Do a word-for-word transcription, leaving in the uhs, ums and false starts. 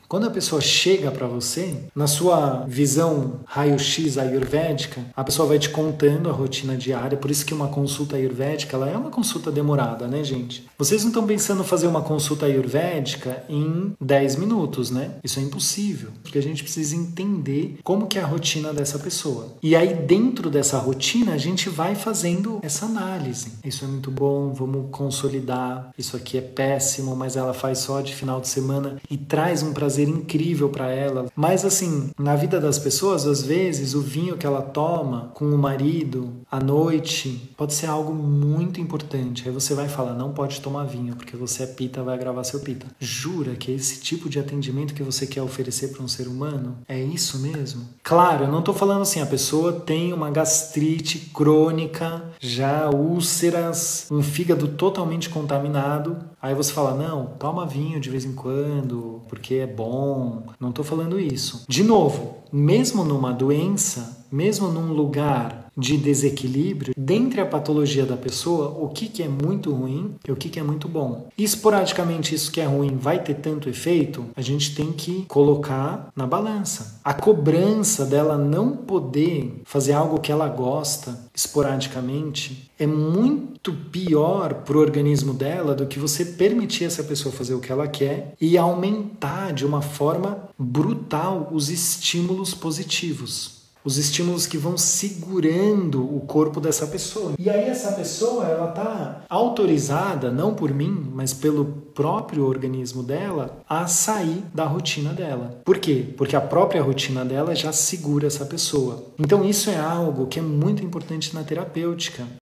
Quando a pessoa chega para você, na sua visão raio-x ayurvédica, a pessoa vai te contando a rotina diária, por isso que uma consulta ayurvédica, ela é uma consulta demorada, né, gente? Vocês não estão pensando em fazer uma consulta ayurvédica em dez minutos, né? Isso é impossível, porque a gente precisa entender como que é a rotina dessa pessoa. E aí, dentro dessa rotina, a gente vai fazendo essa análise. Isso é muito bom, vamos consolidar. Isso aqui é péssimo, mas ela faz só de final de semana e traz um prazer incrível para ela. Mas assim, na vida das pessoas, às vezes o vinho que ela toma com o marido à noite pode ser algo muito importante. Aí você vai falar, não pode tomar vinho porque você é pita, vai agravar seu pita. Jura que é esse tipo de atendimento que você quer oferecer para um ser humano? É isso mesmo? Claro, eu não tô falando assim, a pessoa tem uma gastrite crônica, já úlceras, um fígado totalmente contaminado. Aí você fala, não, toma vinho de vez em quando, porque é bom. Não tô falando isso. De novo, mesmo numa doença, mesmo num lugar de desequilíbrio, dentre a patologia da pessoa, o que, que é muito ruim e o que, que é muito bom. E esporadicamente isso que é ruim vai ter tanto efeito, a gente tem que colocar na balança. A cobrança dela não poder fazer algo que ela gosta esporadicamente é muito pior para o organismo dela do que você permitir essa pessoa fazer o que ela quer e aumentar de uma forma brutal os estímulos positivos. Os estímulos que vão segurando o corpo dessa pessoa. E aí essa pessoa, ela está autorizada, não por mim, mas pelo próprio organismo dela, a sair da rotina dela. Por quê? Porque a própria rotina dela já segura essa pessoa. Então isso é algo que é muito importante na terapêutica.